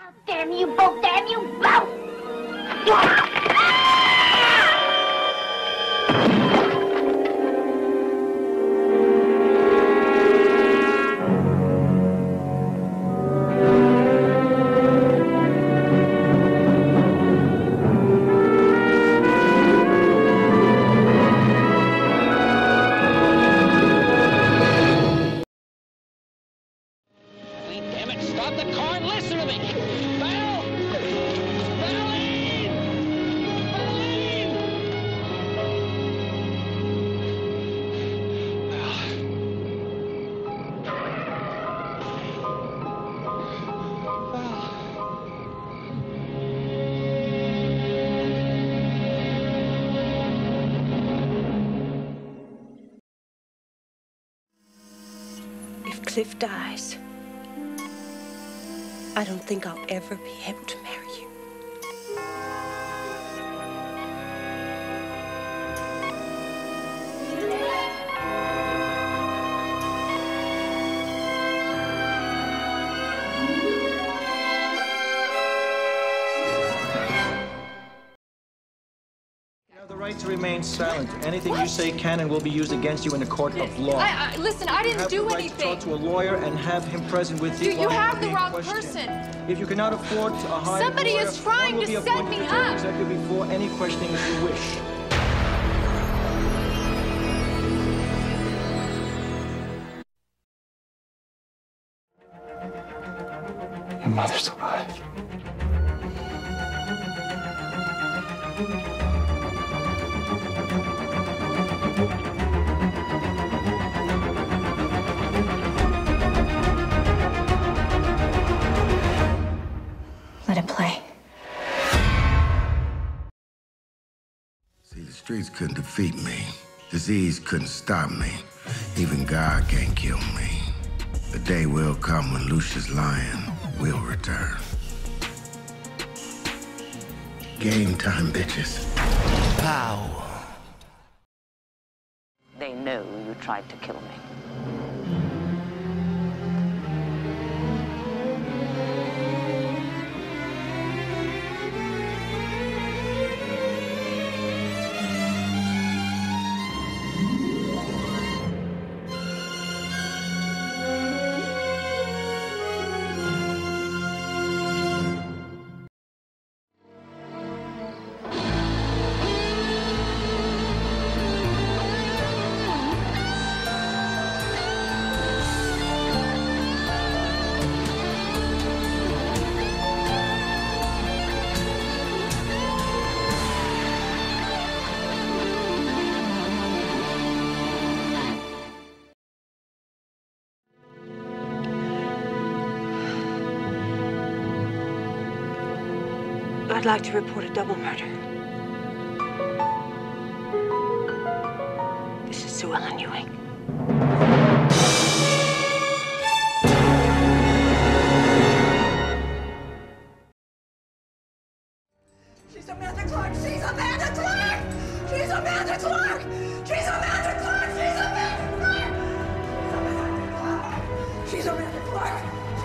Damn you both! Damn you both! If Cliff dies, I don't think I'll ever be able to marry you. The right to remain silent. Anything you say can and will be used against you in a court of law. Listen, I didn't do anything. You have the right to talk to a lawyer and have him present with you. You have the wrong person. If you cannot afford to hire Somebody a lawyer, is trying to set me up. Exactly before any questioning if you wish. Your mother's alive. Let it play. See, the streets couldn't defeat me. Disease couldn't stop me. Even God can't kill me. The day will come when Lucius Lyon will return. Game time, bitches. Pow. They know you tried to kill me. I'd like to report a double murder. This is Sue Ellen Ewing. She's Amanda Clark! She's Amanda Clark! She's Amanda Clark! She's Amanda Clark! She's Amanda Clark! She's Amanda Clark! She's Amanda Clark!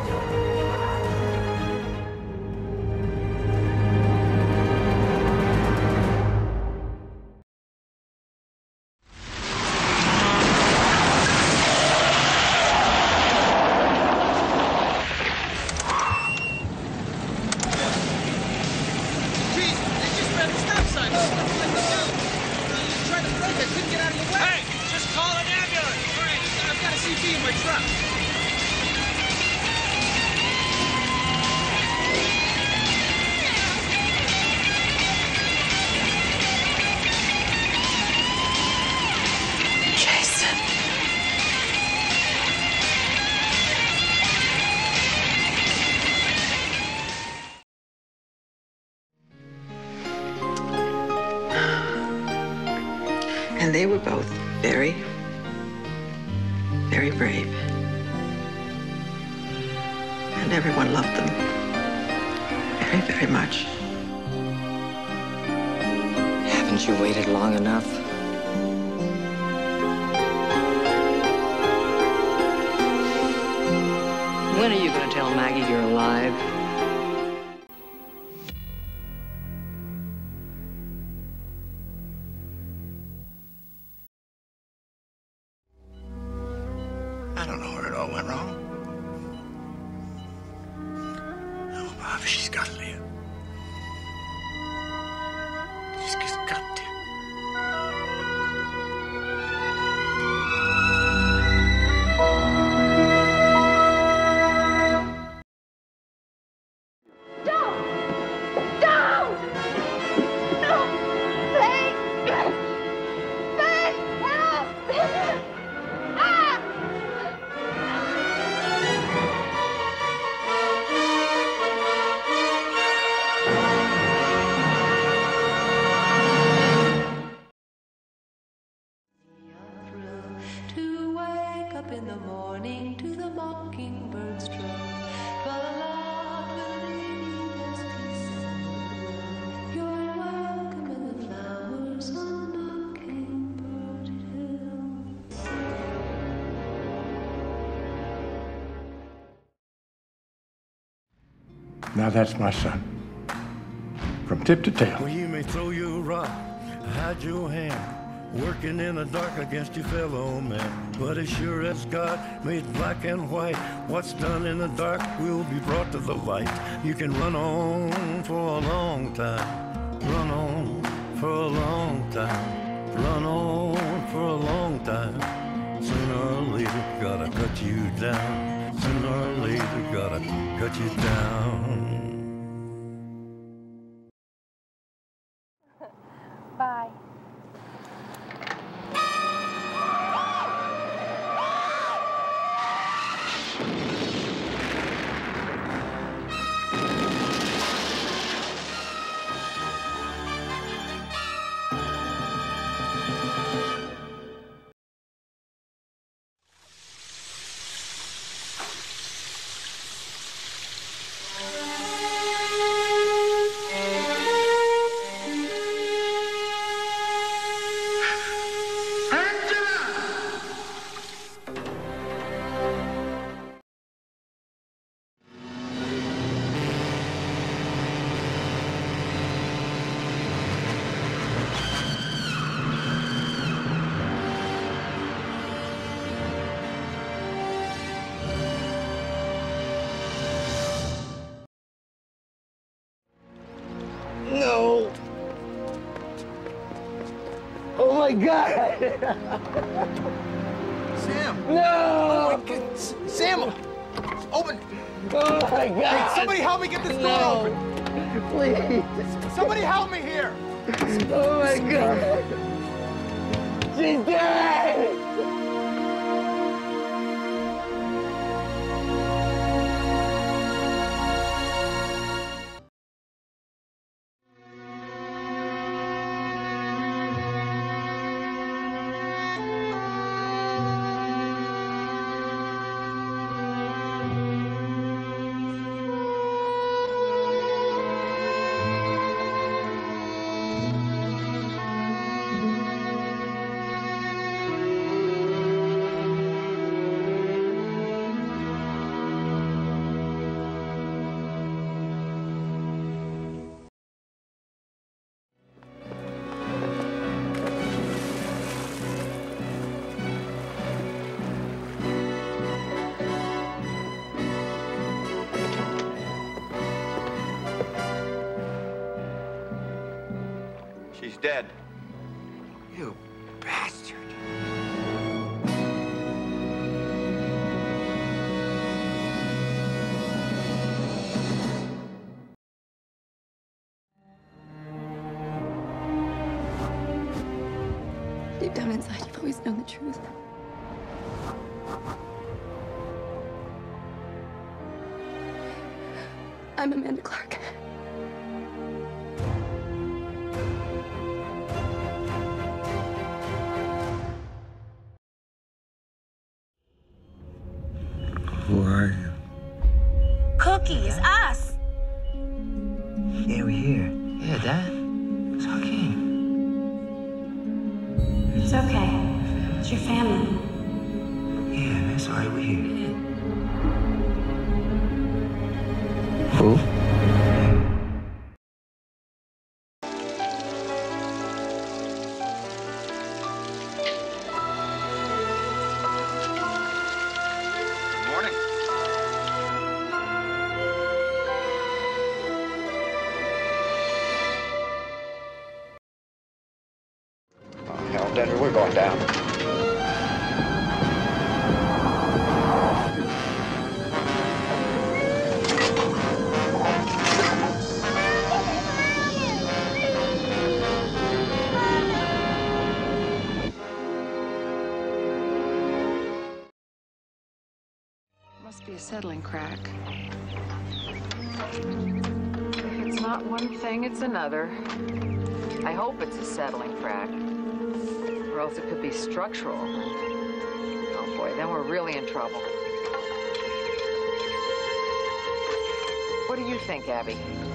And they were both very, very brave. And everyone loved them very, very much. Haven't you waited long enough? When are you going to tell Maggie you're alive? She's just got to. To wake up in the morning to the mockingbird's trill. Tra-la-la, twiddly-dee-dee-dee, you're welcome in the flowers on Mockingbird Hill. Now that's my son. From tip to tail. Well, you may throw your rock, hide your hand, working in the dark against your fellow man. But as sure as God made black and white, what's done in the dark will be brought to the light. You can run on for a long time, run on for a long time, run on for a long time. Sooner or later, gotta cut you down. Sooner or later, gotta cut you down. Bye. No! Oh my God! Sam! No! Oh my God! Sam! Open! Oh my God! Hey, somebody help me get this door open! Please! Somebody help me here! Oh my God! She's dead! She's dead. You bastard. Deep down inside, you've always known the truth. I'm Amanda Clark. Who are you? Cookies, us. Yeah, we're here. Yeah, Dad. It's okay. It's okay. It's your family. Yeah, man, it's all right. We're here. Who? on, Denver. We're going down. Must be a settling crack. If it's not one thing, it's another. I hope it's a settling crack. Or else it could be structural. Oh boy, then we're really in trouble. What do you think, Abby?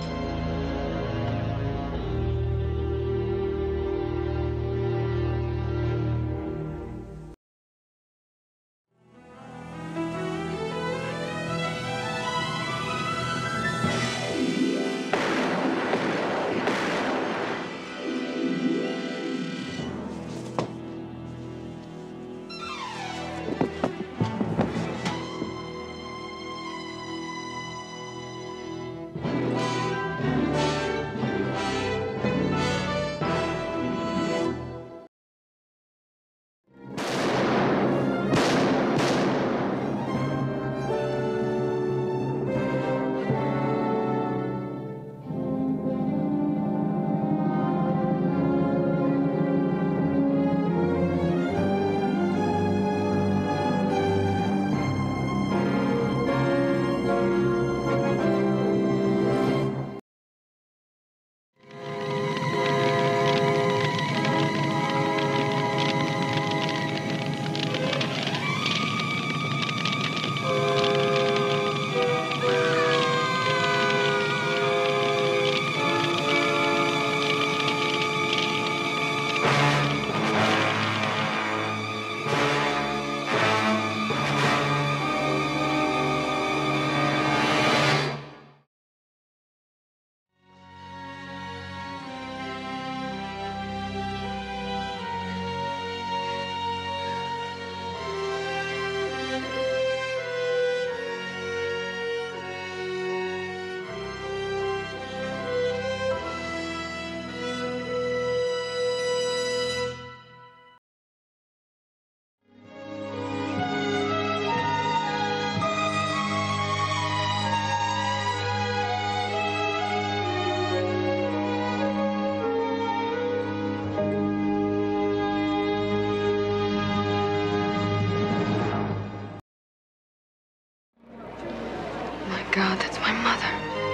God, that's my mother.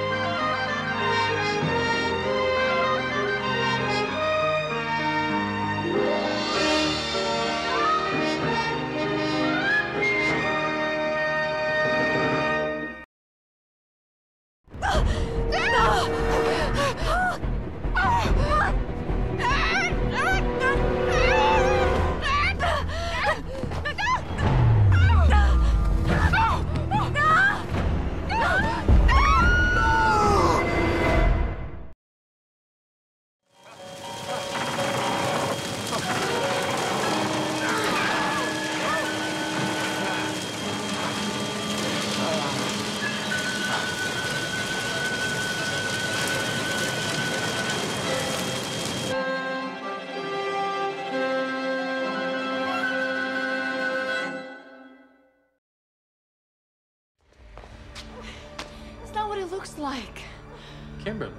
Looks like Kimberly.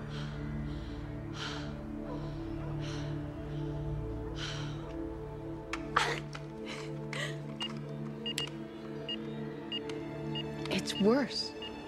It's worse.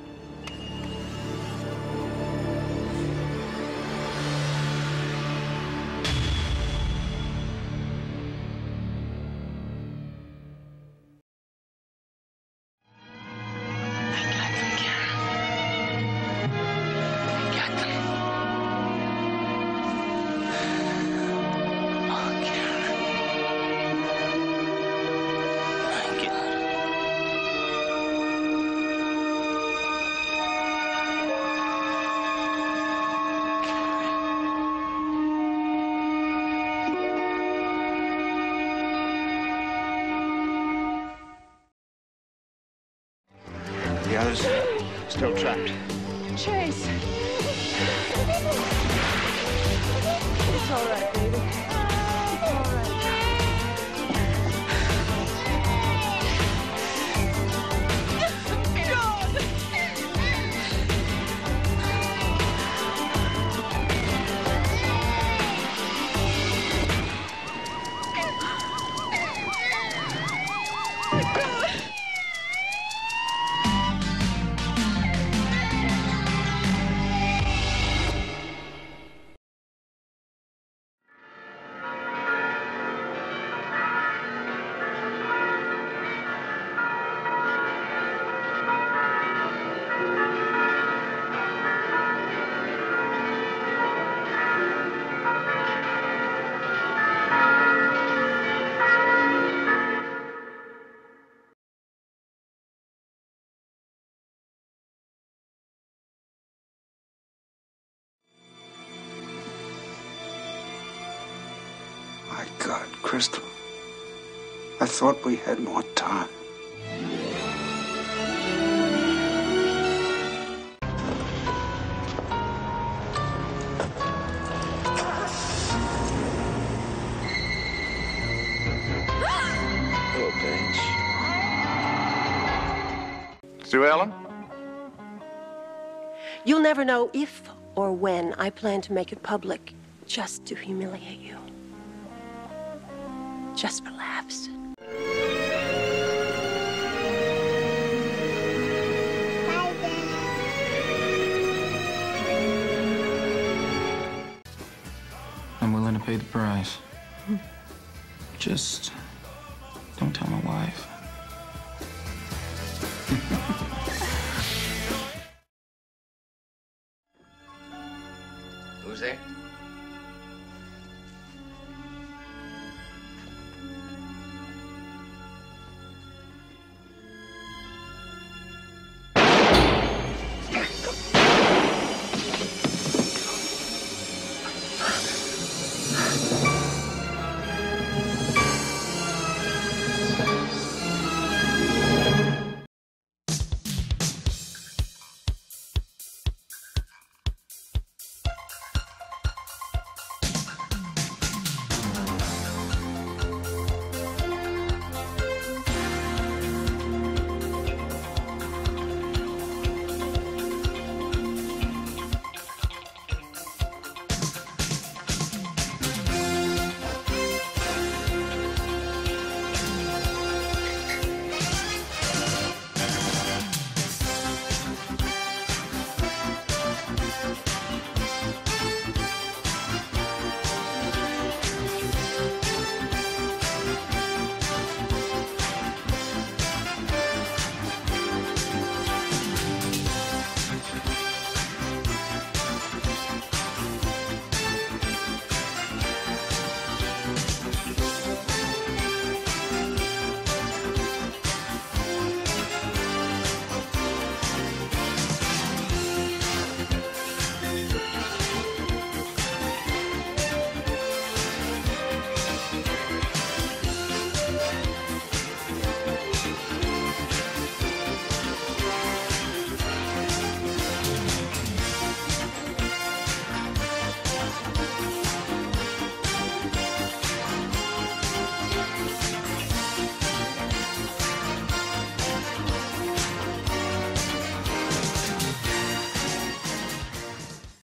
The others still trapped. Chase! It's all right, baby. It's all right. My God, Crystal. I thought we had more time. Hello, Paige. Sue Ellen? You'll never know if or when I plan to make it public just to humiliate you. Just for laughs. I'm willing to pay the price. Just don't tell my wife.